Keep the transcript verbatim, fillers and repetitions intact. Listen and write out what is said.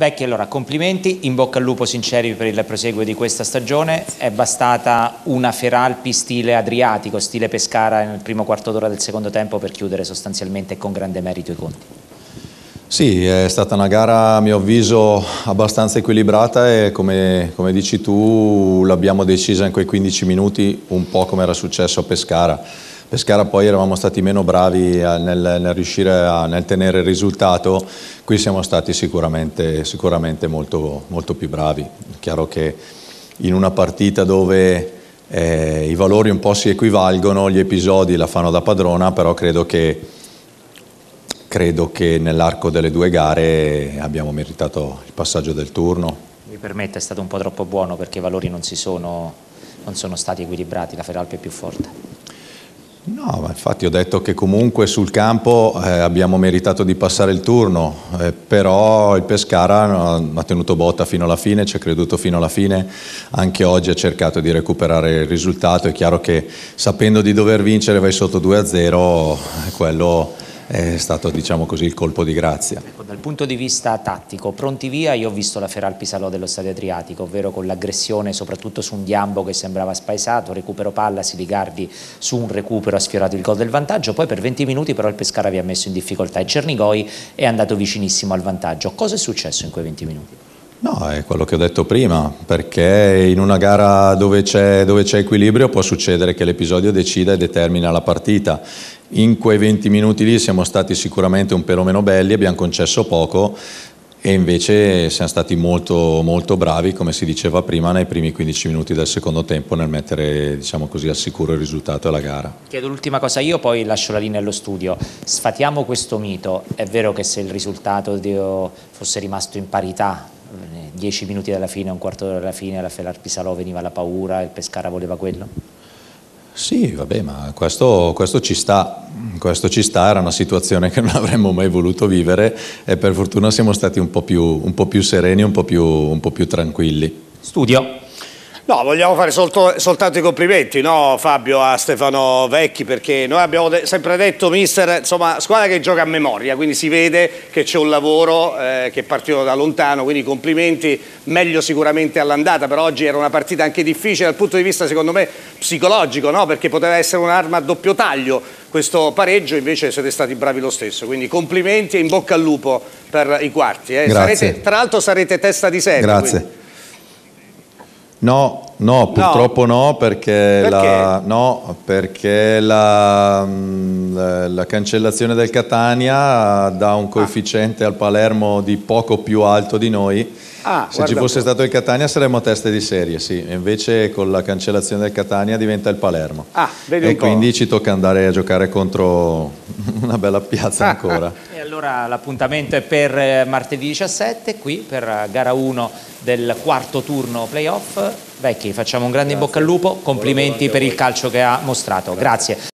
Vecchi, allora complimenti, in bocca al lupo sinceri per il proseguo di questa stagione. È bastata una Feralpi stile Adriatico, stile Pescara nel primo quarto d'ora del secondo tempo per chiudere sostanzialmente con grande merito i conti. Sì, è stata una gara a mio avviso abbastanza equilibrata e come, come dici tu l'abbiamo decisa in quei quindici minuti, un po' come era successo a Pescara. Pescara poi eravamo stati meno bravi nel, nel riuscire a nel tenere il risultato, qui siamo stati sicuramente, sicuramente molto, molto più bravi. È chiaro che in una partita dove eh, i valori un po' si equivalgono, gli episodi la fanno da padrona, però credo che, credo che nell'arco delle due gare abbiamo meritato il passaggio del turno. Mi permette, è stato un po' troppo buono perché i valori non, si sono, non sono stati equilibrati, la Feralpi è più forte. No, ma infatti ho detto che comunque sul campo eh, abbiamo meritato di passare il turno, eh, però il Pescara ha tenuto botta fino alla fine, ci ha creduto fino alla fine, anche oggi ha cercato di recuperare il risultato. È chiaro che sapendo di dover vincere vai sotto due a zero, quello è stato, diciamo così, il colpo di grazia. Ecco, dal punto di vista tattico, pronti via, io ho visto la Feralpi Salò dello Stadio Adriatico, ovvero con l'aggressione soprattutto su un Diambo che sembrava spaesato, recupero palla, Siligardi su un recupero ha sfiorato il gol del vantaggio, poi per venti minuti però il Pescara vi ha messo in difficoltà e Cernigoi è andato vicinissimo al vantaggio. Cosa è successo in quei venti minuti? No, è quello che ho detto prima, perché in una gara dove c'è dove c'è equilibrio può succedere che l'episodio decida e determina la partita. In quei venti minuti lì siamo stati sicuramente un pelo meno belli, abbiamo concesso poco e invece siamo stati molto, molto bravi, come si diceva prima, nei primi quindici minuti del secondo tempo nel mettere, diciamo così, al sicuro il risultato e la gara. Chiedo l'ultima cosa io, poi lascio la linea allo studio. Sfatiamo questo mito. È vero che se il risultato fosse rimasto in parità, dieci minuti dalla fine, un quarto d'ora dalla fine, alla Feralpi Salò veniva la paura, il Pescara voleva quello? Sì, vabbè, ma questo, questo ci sta, questo ci sta, era una situazione che non avremmo mai voluto vivere e per fortuna siamo stati un po' più, un po' più sereni, un po' più, un po' più tranquilli. Studio. No, vogliamo fare solto, soltanto i complimenti, no Fabio, a Stefano Vecchi, perché noi abbiamo de sempre detto, mister, insomma, squadra che gioca a memoria, quindi si vede che c'è un lavoro eh, che è partito da lontano, quindi complimenti, meglio sicuramente all'andata, però oggi era una partita anche difficile dal punto di vista, secondo me, psicologico, no? Perché poteva essere un'arma a doppio taglio questo pareggio, invece siete stati bravi lo stesso, quindi complimenti e in bocca al lupo per i quarti. Eh. Sarete, tra l'altro sarete testa di serie. Grazie. Quindi. No, no, purtroppo no, no perché, perché? La, no, perché la, la, la cancellazione del Catania dà un coefficiente ah. al Palermo di poco più alto di noi. Ah, Se ci fosse stato il Catania saremmo teste di serie, sì, invece con la cancellazione del Catania diventa il Palermo. Ah, vedi e un quindi po'. ci tocca andare a giocare contro una bella piazza ancora. E allora l'appuntamento è per martedì diciassette, qui per gara uno del quarto turno playoff. Vecchi, facciamo un grande in bocca al lupo, complimenti per il calcio che ha mostrato. Grazie.